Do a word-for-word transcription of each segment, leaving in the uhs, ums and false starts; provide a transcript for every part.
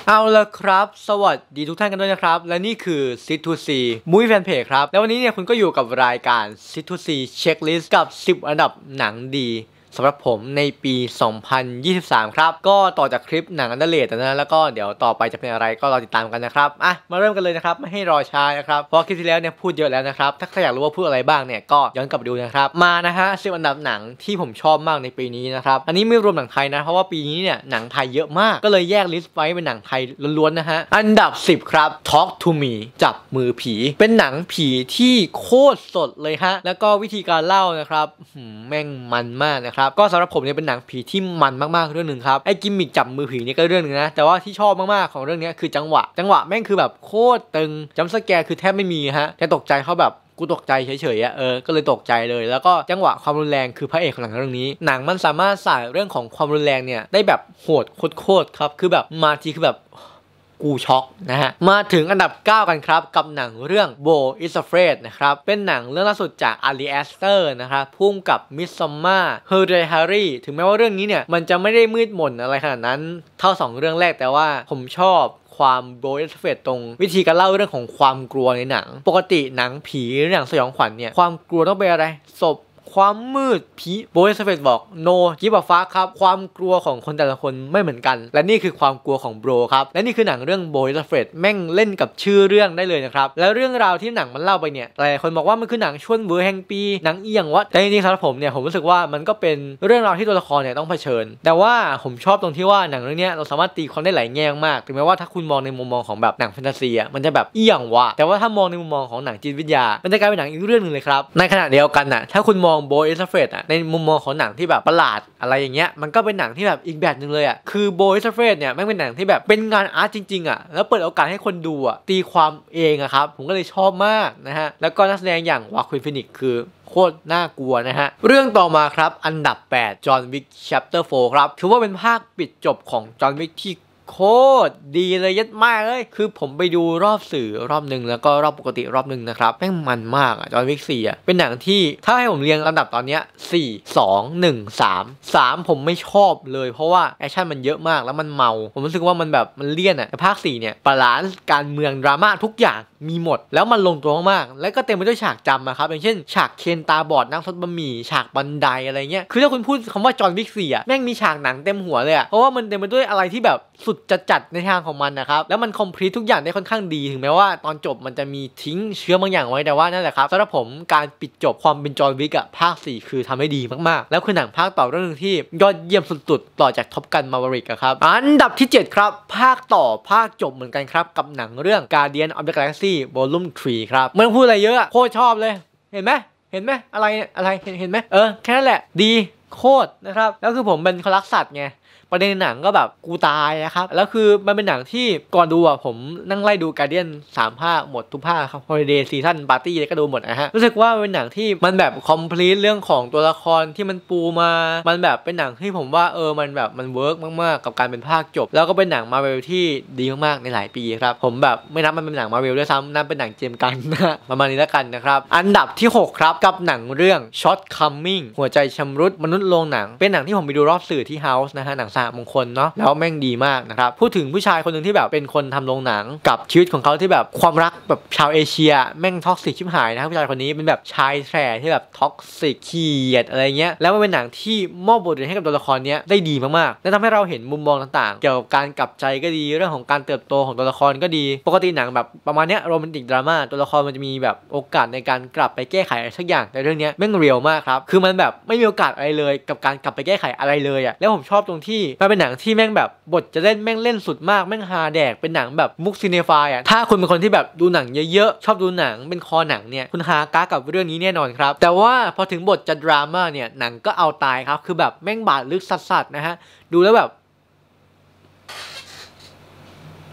เอาละครับสวัสดีทุกท่านกันด้วยนะครับและนี่คือ ซิท ทู ซี Movie Fan Page ครับแล้ววันนี้เนี่ยคุณก็อยู่กับรายการ ซิท ทู ซี Checklist กับสิบอันดับหนังดีสำหรับผมในปี สองพันยี่สิบสาม ครับก็ต่อจากคลิปหนังอันเดอร์เรทนะแล้วก็เดี๋ยวต่อไปจะเป็นอะไรก็รอติดตามกันนะครับอ่ะมาเริ่มกันเลยนะครับไม่ให้รอช้านะครับเพราะคลิปที่แล้วเนี่ยพูดเยอะแล้วนะครับถ้าใครอยากรู้ว่าพูดอะไรบ้างเนี่ยก็ย้อนกลับไปดูนะครับมานะฮะสิบอันดับหนังที่ผมชอบมากในปีนี้นะครับอันนี้ไม่รวมหนังไทยนะเพราะว่าปีนี้เนี่ยหนังไทยเยอะมากก็เลยแยกลิสต์ไว้เป็นหนังไทยล้วนๆนะฮะอันดับสิบครับ Talk to Me จับมือผีเป็นหนังผีที่โคตรสดเลยฮะแล้วก็วิธีการเล่านะครับแม่งมันมากนะครับก็สำหรับผมเนี่ยเป็นหนังผีที่มันมากๆเรื่องหนึ่งครับไอ้กิมมิคจับมือผีนี่ก็เรื่องนึงนะแต่ว่าที่ชอบมากๆของเรื่องนี้คือจังหวะจังหวะแม่งคือแบบโคตรตึงจัมป์สแกร์คือแทบไม่มีฮะแต่ตกใจเขาแบบกูตกใจเฉยๆอะเออก็เลยตกใจเลยแล้วก็จังหวะความรุนแรงคือพระเอกของหนังเรื่องนี้หนังมันสามารถใส่เรื่องของความรุนแรงเนี่ยได้แบบโหดโคตรๆครับคือแบบมาทีคือแบบกูช็อกนะฮะมาถึงอันดับเก้ากันครับกับหนังเรื่อง Beau is Afraid นะครับเป็นหนังเรื่องล่าสุดจาก Ari Aster นะครับพุ่งกับ Midsommar Hereditary ถึงแม้ว่าเรื่องนี้เนี่ยมันจะไม่ได้มืดมนอะไรขนาดนั้นเท่าสองเรื่องแรกแต่ว่าผมชอบความโบยสเฟตตรงวิธีการเล่าเรื่องของความกลัวในหนังปกติหนังผีหรือหนังสยองขวัญเนี่ยความกลัวต้องเป็นอะไรศพความมืดผีโบยสเฟตบอกโนกิบฟ้าครับความกลัวของคนแต่ละคนไม่เหมือนกันและนี่คือความกลัวของโบรครับและนี่คือหนังเรื่องโบยสเฟตแม่งเล่นกับชื่อเรื่องได้เลยนะครับแล้วเรื่องราวที่หนังมันเล่าไปเนี่ยหลายคนบอกว่ามันคือหนังชวนเวอร์แห่งปีหนังเอียงวะแต่จริงๆสำหรับผมเนี่ยผมรู้สึกว่ามันก็เป็นเรื่องราวที่ตัวละครเนี่ยต้องเผชิญแต่ว่าผมชอบตรงที่ว่าหนังเรื่องนี้เราสามารถตีความได้หลายแง่มากถึงแม้ว่าถ้าคุณมองในมุมมองของแบบหนังแฟนตาซีอ่ะมันจะแบบเอียงวะแต่ว่าถ้ามองในมุมมองของหนังจิตวิทยามันจะกลายเป็นหนังอีกเรื่องนึงเลยครับในขณะเดียวกันน่ะถ้าคุณมองโบยสเฟตในมุมมองของหนังที่แบบประหลาดอะไรอย่างเงี้ยมันก็เป็นหนังที่แบบอีกแบบนึงเลยอ่ะคือโบยส์เฟรดเนี่ยไม่เป็นหนังที่แบบเป็นงานอาร์ตจริงๆอ่ะแล้วเปิดโอกาสให้คนดูอ่ะตีความเองอะครับผมก็เลยชอบมากนะฮะแล้วก็นักแสดงอย่างวาควินฟินิกคือโคตรน่ากลัวนะฮะเรื่องต่อมาครับอันดับแปด John Wick Chapter โฟร์ ครับถือว่าเป็นภาคปิดจบของ John Wick ที่โคตรดีเลยยัดมากเลยคือผมไปดูรอบสื่อรอบหนึ่งแล้วก็รอบปกติรอบหนึ่งนะครับแม่งมันมากอ่ะจอห์นวิกสี่อ่ะเป็นหนังที่ถ้าให้ผมเรียงลำดับตอนเนี้ยสี่ สอง หนึ่ง สาม สามผมไม่ชอบเลยเพราะว่าแอคชั่นมันเยอะมากแล้วมันเมาผมรู้สึกว่ามันแบบมันเลี่ยนอ่ะแต่ภาคสี่เนี่ยบาลานซ์การเมืองดราม่าทุกอย่างมีหมดแล้วมันลงตัวมากๆแล้วก็เต็มไปด้วยฉากจำนะครับอย่างเช่นฉากเคนตาบอดนั่งซดบะหมี่ฉากบันไดอะไรเงี้ยคือถ้าคุณพูดคำว่าจอห์นวิกสี่อ่ะแม่งมีฉากหนังเต็มหัวเลยอ่ะเพราะว่ามันเต็มไปด้วยอะไรที่แบบสุดจัดจัดในทางของมันนะครับแล้วมันคอมพลีททุกอย่างได้ค่อนข้างดีถึงแม้ว่าตอนจบมันจะมีทิ้งเชื้อบางอย่างไว้แต่ว่านั่นแหละครับสำหรับผมการปิดจบความเป็นจอห์นวิกอะภาคสี่คือทำได้ดีมากๆแล้วคือหนังภาคต่อเรื่องนึงที่ยอดเยี่ยมสุดๆต่อจากท็อปกันมาเวริกครับอันดับที่เจ็ดครับภาคต่อภาคจบเหมือนกันครับกับหนังเรื่อง Guardian of the Galaxy Volume สามครับไม่ต้องพูดอะไรเยอะโคตรชอบเลยเห็นไหมเห็นไหมอะไรอะไรเห็นเห็นไหมเออแค่นั้นแหละดีโคตรนะครับแล้วคือผมเป็นคนรักสัตว์ไงประเด็นหนังก็แบบกูตายนะครับแล้วคือมันเป็นหนังที่ก่อนดูอ่ะผมนั่งไล่ดู Guardian สามภาคหมดทุกภาคครับ Holiday Season Party ก็ดูหมดนะฮะรู้สึกว่าเป็นหนังที่มันแบบ complete เรื่องของตัวละครที่มันปูมามันแบบเป็นหนังที่ผมว่าเออมันแบบมันเวิร์กมากๆกับการเป็นภาคจบแล้วก็เป็นหนัง Marvel ที่ดีมากๆในหลายปีครับผมแบบไม่นับมันเป็นหนัง Marvel ด้วยซ้ำนับเป็นหนังเจมส์กันนะประมาณนี้แล้วกันนะครับอันดับที่หกครับกับหนังเรื่อง Shortcoming หัวใจชำรุดมนุษย์โรงหนังเป็นหนังที่ผมไปดูรอบสื่อที่ House นะฮะหนังสหมงคลเนาะแล้วแม่งดีมากนะครับพูดถึงผู้ชายคนหนึ่งที่แบบเป็นคนทำโรงหนังกับชีวิตของเขาที่แบบความรักแบบชาวเอเชียแม่งท็อกซิกชิบหายนะครับผู้ชายคนนี้เป็นแบบชายแฉะที่แบบท็อกซิกขี้เกียจอะไรเงี้ยแล้วมันเป็นหนังที่มอบบทเรียนให้กับตัวละครนี้ได้ดีมากๆและทำให้เราเห็นมุมมองต่างๆเกี่ยวกับการกลับใจก็ดีเรื่องของการเติบโตของตัวละครก็ดีปกติหนังแบบประมาณเนี้ยโรแมนติกดราม่าตัวละครมันจะมีแบบโอกาสในการกลับไปแก้ไขอะไรสักอย่างแต่เรื่องนี้แม่งเรียลมากครับคือมันแบบไม่มีโอกาสอะไรเลยกับการกลับไปแก้ไขอะไรเลยอ่ะแล้วผมชอบตรงที่มันเป็นหนังที่แม่งแบบบทจะเล่นแม่งเล่นสุดมากแม่งฮาแดกเป็นหนังแบบมุกซีเนฟายอ่ะถ้าคุณเป็นคนที่แบบดูหนังเยอะๆชอบดูหนังเป็นคอหนังเนี่ยคุณฮาก้ากับเรื่องนี้แน่นอนครับแต่ว่าพอถึงบทจะดราม่าเนี่ยหนังก็เอาตายครับคือแบบแม่งบาดลึกสัสๆนะฮะดูแล้วแบบโ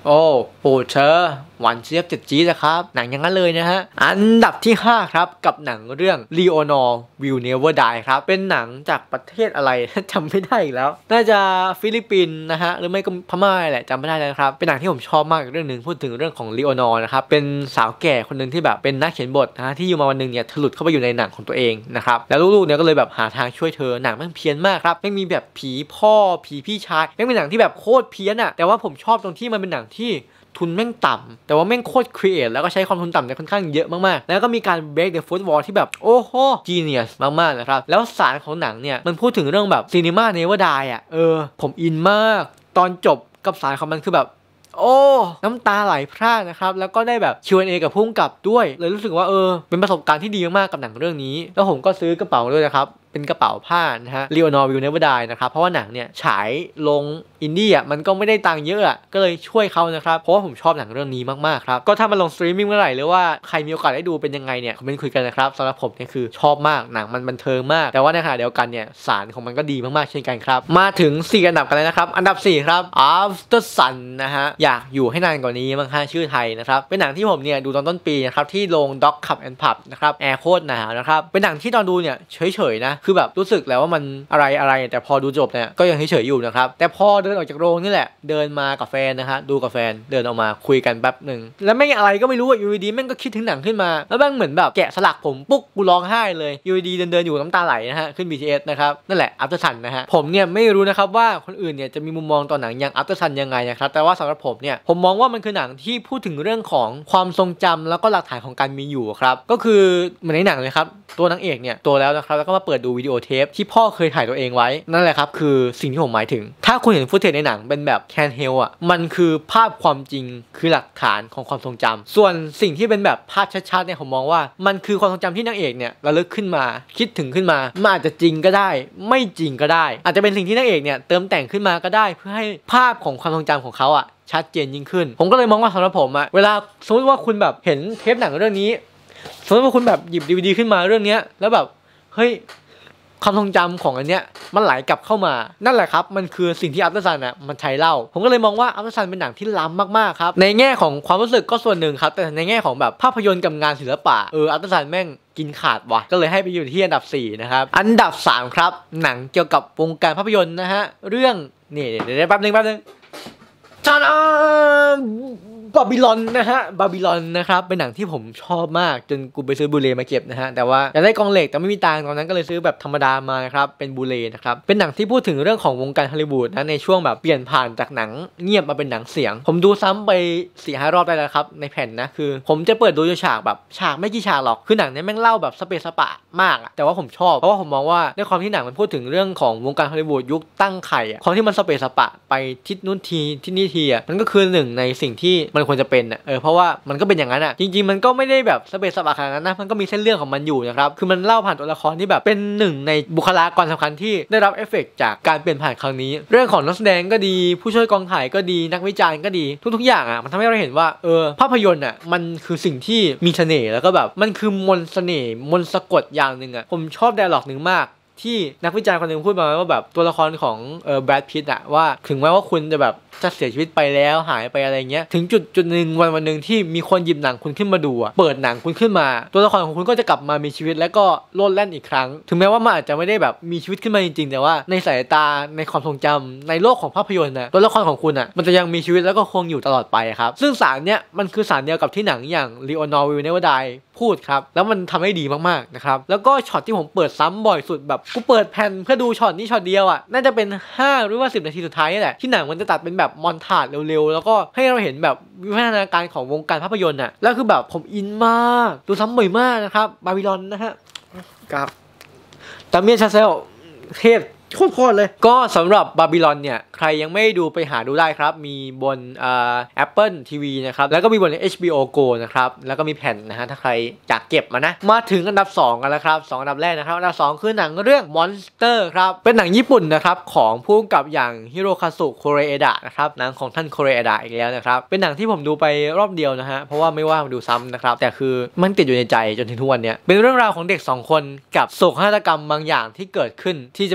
โอ้ปูเชอร์หวานเจี๊ยบเจ็ดจี๊ดนะครับหนังอย่างนั้นเลยนะฮะอันดับที่ห้าครับกับหนังเรื่อง Leonor Will Never Die ครับเป็นหนังจากประเทศอะไร จำไม่ได้อีกแล้วน่าจะฟิลิปปินส์นะฮะหรือไม่ก็พม่าแหละจำไม่ได้แล้วครับเป็นหนังที่ผมชอบมากเรื่องหนึ่งพูดถึงเรื่องของ Leonor นะครับเป็นสาวแก่คนหนึ่งที่แบบเป็นนักเขียนบทนะฮะที่อยู่มาวันหนึ่งเนี่ยถลุดเข้าไปอยู่ในหนังของตัวเองนะครับแล้วลูกๆเนี่ยก็เลยแบบหาทางช่วยเธอหนังมันเพี้ยนมากครับไม่มีแบบผีพ่อผีพี่ชายไม่เป็นหนังที่แบบโคตรเพี้ยนอะแต่ว่าผมชอบตรงที่มันเป็นหนังที่ทุนแม่งต่ำแต่ว่าแม่งโคตรครีเอทแล้วก็ใช้ความทุนต่ำเนี่ยค่อนข้างเยอะมากๆแล้วก็มีการ break the fourth wall ที่แบบโอ้โห genius มากๆนะครับแล้วสารของหนังเนี่ยมันพูดถึงเรื่องแบบ cinema never die อ่ะเออผมอินมากตอนจบกับสารของมันคือแบบโอ้น้ำตาไหลพรากนะครับแล้วก็ได้แบบ คิว แอนด์ เอ กับพุ่งกลับด้วยเลยรู้สึกว่าเออเป็นประสบการณ์ที่ดีมากๆกับหนังเรื่องนี้แล้วผมก็ซื้อกระเป๋าด้วยนะครับเป็นกระเป๋าผ้านะฮะ Leonor Will Never Die นะครับเพราะว่าหนังเนี่ยฉายลงอินดี้อ่ะมันก็ไม่ได้ตังค์เยอะอ่ะก็เลยช่วยเขานะครับเพราะว่าผมชอบหนังเรื่องนี้มากๆครับก็ถ้ามันลงสตรีมมิ่งเมื่อไหร่หรือว่าใครมีโอกาสได้ดูเป็นยังไงเนี่ยคอมเมนต์คุยกันนะครับสำหรับผมเนี่ยคือชอบมากหนังมันบันเทิงมากแต่ว่าในขณะเดียวกันเนี่ยสารของมันก็ดีมากๆเช่นกันครับมาถึงสี่อันดับกันเลยนะครับอันดับสี่ครับ After Sun นะฮะอยากอยู่ให้นานกว่านี้มั้งฮะชื่อไทยนะครับเป็นหนังที่ผมเนี่ยดูตอนต้นปีนะครับที่โรง Dog Cup and Pub นะครับแอร์โคตรหนาวนะครับเป็นหนังที่ตอนดูเนี่ยเฉยๆนะคือแบบรู้สึกแล้วว่ามันอะไรอะไรแต่พอดูจบเนี่ยก็ยังเฉยๆอยู่นะครับแต่พอเดินออกจากโรงนี่แหละเดินมากับแฟนนะฮะดูกับแฟนเดินออกมาคุยกันแป๊บหนึ่งแล้วแม่งอะไรก็ไม่รู้อะอยู่ดีๆแม่งก็คิดถึงหนังขึ้นมาแล้วแม่งเหมือนแบบแกะสลักผมปุ๊กกูร้องไห้เลยอยู่ดีๆเดินๆอยู่น้ำตาไหลนะฮะขึ้น บี ที เอส นะครับนั่นแหละ After Sun นะฮะผมเนี่ยไม่รู้นะครับว่าคนอื่นเนี่ยจะมีมุมมองต่อหนังอย่าง After Sun ยังไงนะครับแต่ว่าสำหรับผมเนี่ยผมมองว่ามันคือหนังที่พูดถึงเรื่องของความทรงจำแล้วก็หลักฐานของการมีอยู่ครับก็คือเหมือนในหนังเลยครับตัวนางเอกเนี่ยโตแล้วนะครับแล้วก็มาเปิดดูวิดีโอเทปที่พ่อเคยถ่ายตัวเองไว้นั่นแหละครับคือสิ่งที่ผมหมายถึงถ้าคุณเห็นฟุตเทจในหนังเป็นแบบแคนเฮลอ่ะมันคือภาพความจริงคือหลักฐานของความทรงจำส่วนสิ่งที่เป็นแบบภาพชัดๆเนี่ยผมมองว่ามันคือความทรงจำที่นางเอกเนี่ยระลึกขึ้นมาคิดถึงขึ้นมามันอาจจะจริงก็ได้ไม่จริงก็ได้อาจจะเป็นสิ่งที่นางเอกเนี่ยเติมแต่งขึ้นมาก็ได้เพื่อให้ภาพของความทรงจำของเขาอ่ะชัดเจนยิ่งขึ้นผมก็เลยมองว่าสำหรับผมอะเวลาสมมติว่าคุณแบบเห็นเทปหนังเรื่องนี้สมมติว่าคุณแบบหยิบ ดี วี ดี ขึ้นมาเรื่องนี้แล้วแบบเฮ้ยความทรงจำของอันเนี้ยมันไหลกลับเข้ามานั่นแหละครับมันคือสิ่งที่ After Sun อ่ะมันใช้เล่าผมก็เลยมองว่า After Sun เป็นหนังที่ล้ำมากๆครับในแง่ของความรู้สึกก็ส่วนหนึ่งครับแต่ในแง่ของแบบภาพยนตร์กับงานศิลปะเออ After Sun แม่งกินขาดว่ะก็เลยให้ไปอยู่ที่อันดับสี่นะครับอันดับสามครับหนังเกี่ยวกับวงการภาพยนตร์นะฮะเรื่องนี่เดี๋ยวแป๊บนึงแป๊บนึงชาดาบาบิลอนนะฮะบาบิลอนนะครับเป็นหนังที่ผมชอบมากจนกูไปซื้อบูเลมาเก็บนะฮะแต่ว่าอยากได้กองเหล็กแต่ไม่มีตังค์ตอนนั้นก็เลยซื้อแบบธรรมดามานะครับเป็นบูเลนะครับเป็นหนังที่พูดถึงเรื่องของวงการฮอลลีวูดนะในช่วงแบบเปลี่ยนผ่านจากหนังเงียบมาเป็นหนังเสียงผมดูซ้ำไปสี่ห้ารอบได้แล้วครับในแผ่นนะคือผมจะเปิดดูฉากแบบฉากไม่กี่ฉากหรอกคือหนังนี้แม่งเล่าแบบสเปซสปะมากอะแต่ว่าผมชอบเพราะว่าผมมองว่าในความที่หนังมันพูดถึงเรื่องของวงการฮอลลีวูดยุคตั้งไข่อะความที่มันสเปซสปะไปทิศนู้นทีที่นี่ทีอะมันก็คือหนึ่งในสิ่งที่มันควรจะเป็นอะเออเพราะว่ามันก็เป็นอย่างนั้นอ่ะจริงๆมันก็ไม่ได้แบบสเปซสปะขนาดนั้นนะมันก็มีเส้นเรื่องของมันอยู่นะครับคือมันเล่าผ่านตัวละครที่แบบเป็นหนึ่งในบุคลากรสำคัญที่ได้รับเอฟเฟกต์จากการเปลี่ยนผ่านครั้งนี้เรื่องของนักแสดงก็ดีผู้ช่วยกองถ่ายก็ดีนักวิจารณ์ก็ดีทุกๆอย่างอ่ะมันทำให้เราเห็นว่าเออภาพยนตร์อ่ะมันคือสิ่งที่มีเสน่ห์แล้วก็แบบมันคือมนต์เสน่ห์มนต์สะกดอย่างหนึ่งอ่ะผมชอบไดอะล็อกหนึ่งมากที่นักวิจารณ์คนหนึ่งพูดมาว่าแบบตัวละครของเออแบรดพิตต์อะว่าถึงแม้ว่าคุณจะแบบจะเสียชีวิตไปแล้วหายไปอะไรเงี้ยถึงจุดจุดหนึ่งวันวันหนึ่งที่มีคนหยิบหนังคุณขึ้นมาดูอะเปิดหนังคุณขึ้นมาตัวละครของคุณก็จะกลับมามีชีวิตแล้วก็โลดแล่นอีกครั้งถึงแม้ว่ามันอาจจะไม่ได้แบบมีชีวิตขึ้นมาจริงๆแต่ว่าในสายตาในความทรงจำในโลกของภาพยนตร์นะตัวละครของคุณอะมันจะยังมีชีวิตแล้วก็คงอยู่ตลอดไปครับซึ่งสารเนี้ยมันคือสารเดียวกับที่หนังอย่าง Leonor Will Never Die พูดครับแล้วมันทำให้ดีมากๆนะครับแล้วก็ช็อตที่ผมเปิดซ้ำบ่อยสุดแบบกูเปิดแผ่นเพื่อดูช็อตนี้ช็อตเดียวอ่ะน่าจะเป็นห้าหรือว่าสิบนาทีสุดท้ายนี่แหละที่หนังมันจะตัดเป็นแบบมอนทาจเร็วๆแล้วก็ให้เราเห็นแบบวิวัฒนาการของวงการภาพยนตร์อ่ะแล้วคือแบบผมอินมากดูซ้ำบ่อยมากนะครับบาบิลอนนะฮะกับตาเมียนชาเซลเทพโคตรเลยก็สำหรับบาบิลอนเนี่ยใครยังไม่ดูไปหาดูได้ครับมีบนอ่า Apple ที วี นะครับแล้วก็มีบน เอช บี โอ Go นะครับแล้วก็มีแผ่นนะฮะถ้าใครอยากเก็บมานะมาถึงอันดับสองกันแล้วครับสองอันดับแรกนะครับอันดับสองคือหนังเรื่อง Monster ครับเป็นหนังญี่ปุ่นนะครับของผู้กำกับอย่างฮิโรคาสุโคเรเอดะนะครับหนังของท่านโคเรเอดะอีกแล้วนะครับเป็นหนังที่ผมดูไปรอบเดียวนะฮะเพราะว่าไม่ว่างมาดูซ้ำนะครับแต่คือมันติดอยู่ในใจจนถึงทุกวันนี้เป็นเรื่องราวของเด็กสองคนกับโศกนาฏกรรมบางอย่างที่เกิดขึ้นที่จะเป็นยังไง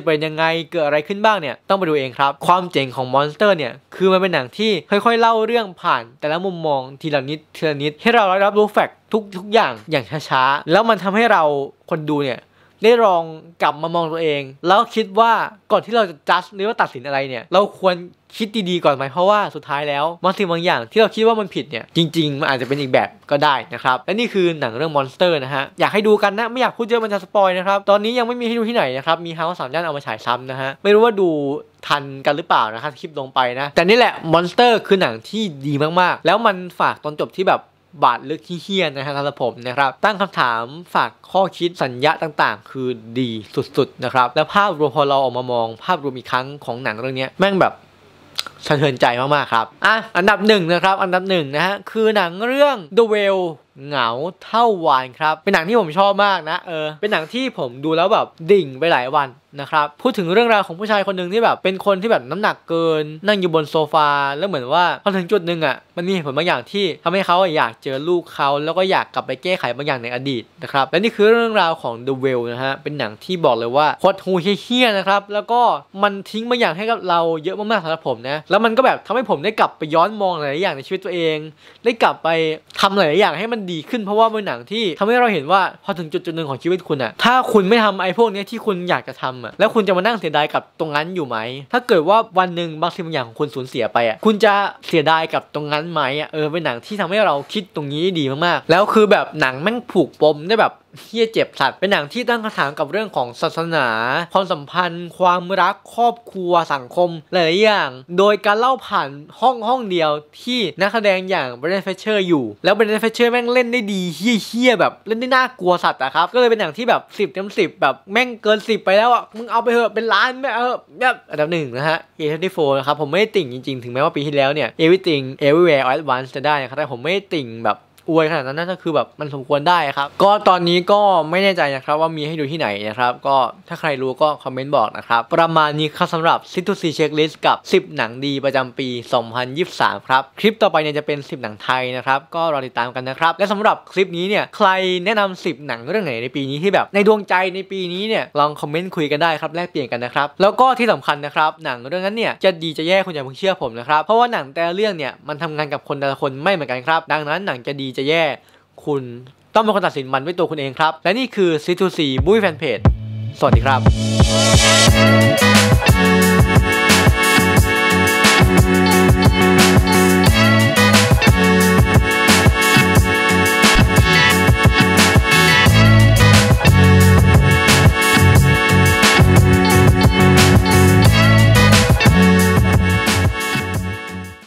ไงเกิดอะไรขึ้นบ้างเนี่ยต้องไปดูเองครับความเจ๋งของ Monster เนี่ยคือมันเป็นหนังที่ค่อยๆเล่าเรื่องผ่านแต่ละมุมมองทีละนิดทีละนิดให้เราได้รับรู้แฟกต์ทุกทุกอย่างอย่างช้าๆแล้วมันทำให้เราคนดูเนี่ยได้ลองกลับมามองตัวเองแล้วคิดว่าก่อนที่เราจะจัดหรือว่าตัดสินอะไรเนี่ยเราควรคิดดีๆก่อนไหมเพราะว่าสุดท้ายแล้วบางสิ่งบางอย่างที่เราคิดว่ามันผิดเนี่ยจริงๆมันอาจจะเป็นอีกแบบก็ได้นะครับและนี่คือหนังเรื่อง Monster นะฮะอยากให้ดูกันนะไม่อยากพูดเยอะมันจะสปอยนะครับตอนนี้ยังไม่มีให้ดูที่ไหนนะครับมี House สามย่านเอามาฉายซ้ำนะฮะไม่รู้ว่าดูทันกันหรือเปล่านะครับคลิปลงไปนะแต่นี่แหละ Monster คือหนังที่ดีมากๆแล้วมันฝากตอนจบที่แบบบาดลึกเฮี้ยนนะฮะสำหรับผมนะครับตั้งคำถามฝากข้อคิดสัญญาต่างๆคือดีสุดๆนะครับแล้วภาพรวมพอเราออกมามองภาพรวมอีกครั้งของหนังเรื่องนี้แม่งแบบสะเทือนใจมากๆครับอ่ะอันดับหนึ่งนะครับอันดับหนึ่งนะฮะคือหนังเรื่อง The Whale เหงาเท่าวานครับเป็นหนังที่ผมชอบมากนะเออเป็นหนังที่ผมดูแล้วแบบดิ่งไปหลายวันนะครับพูดถึงเรื่องราวของผู้ชายคนหนึ่งที่แบบเป็นคนที่แบบน้ำหนักเกินนั่งอยู่บนโซฟาแล้วเหมือนว่าพอถึงจุดหนึ่งอ่ะมันมีเหตุผลบางอย่างที่ทำให้เขาอยากเจอลูกเขาแล้วก็อยากกลับไปแก้ไขบางอย่างในอดีตนะครับและนี่คือเรื่องราวของ The Whale นะฮะเป็นหนังที่บอกเลยว่าโคตรหูเฮี้ยๆนะครับแล้วก็มันทิ้งบางอย่างให้กับเราเยอะมากๆสำหรับผมนะแล้วมันก็แบบทำให้ผมได้กลับไปย้อนมองหลายอย่างในชีวิตตัวเองได้กลับไปทำหลายอย่างให้มันดีขึ้นเพราะว่าเป็นหนังที่ทำให้เราเห็นว่าพอถึงจุดจุดหนึ่งของชีวิตคุณอ่ะถ้าคุณไม่ทำไอ้พวกนี้ที่คุณอยากจะทำอ่ะแล้วคุณจะมานั่งเสียดายกับตรงนั้นอยู่ไหมถ้าเกิดว่าวันหนึ่งบางสิ่งบางอย่างของคุณสูญเสียไปอ่ะคุณจะเสียดายกับตรงนั้นไหมอ่ะเออเป็นหนังที่ทำให้เราคิดตรงนี้ดีมากๆแล้วคือแบบหนังแม่งผูกปมได้แบบเฮี้ยเจ็บสัตว์เป็นหนังที่ตั้งคำถามกับเรื่องของศาสนาความสัมพันธ์ความรักครอบครัวสังคมหลายๆอย่างโดยการเล่าผ่านห้องห้องเดียวที่นักแสดงอย่างเบรนด์ เฟเชอร์อยู่แล้วเบรนด์ เฟเชอร์แม่งเล่นได้ดีเฮี้ยๆแบบเล่นได้น่ากลัวสัตว์อะครับก็เลยเป็นหนังที่แบบสิบเต็มสิบแบบแม่งเกินสิบไปแล้วอะมึงเอาไปเถอะเป็นล้านไม่เอาแบบอันดับหนึ่งนะฮะ เอ ยี่สิบสี่ นะครับผมไม่ได้ติ่งจริงๆถึงแม้ว่าปีที่แล้วเนี่ย Everything Everywhere All at Once จะได้นะครับแต่ผมไม่ได้ติ่งแบบอวยขนาดนั้นน่าจะคือแบบมันสมควรได้ครับก็ตอนนี้ก็ไม่แน่ใจนะครับว่ามีให้ดูที่ไหนนะครับก็ถ้าใครรู้ก็คอมเมนต์บอกนะครับประมาณนี้ครับสำหรับ ซิ ทู ซี Checklist กับสิบหนังดีประจำปีสองพันยี่สิบสามครับคลิปต่อไปเนี่ยจะเป็นสิบหนังไทยนะครับก็รอติดตามกันนะครับและสำหรับคลิปนี้เนี่ยใครแนะนำสิบหนังเรื่องไหนในปีนี้ที่แบบในดวงใจในปีนี้เนี่ยลองคอมเมนต์คุยกันได้ครับแลกเปลี่ยนกันนะครับแล้วก็ที่สำคัญนะครับหนังเรื่องนั้นเนี่ยจะดีจะแย่คุณอย่าเพิ่งเชื่อผมนะครับเพราะว่าหนังแต่ละเรื่องเนี่ยมันทำงานกับคนแต่ละคนไม่เหมือนกันครับดังนั้นหนังจะดีจะแย่คุณต้องเป็นคนตัดสินมันด้วยตัวคุณเองครับและนี่คือ ซิ ทู ซี Movie Fan Page สวัสดีครับ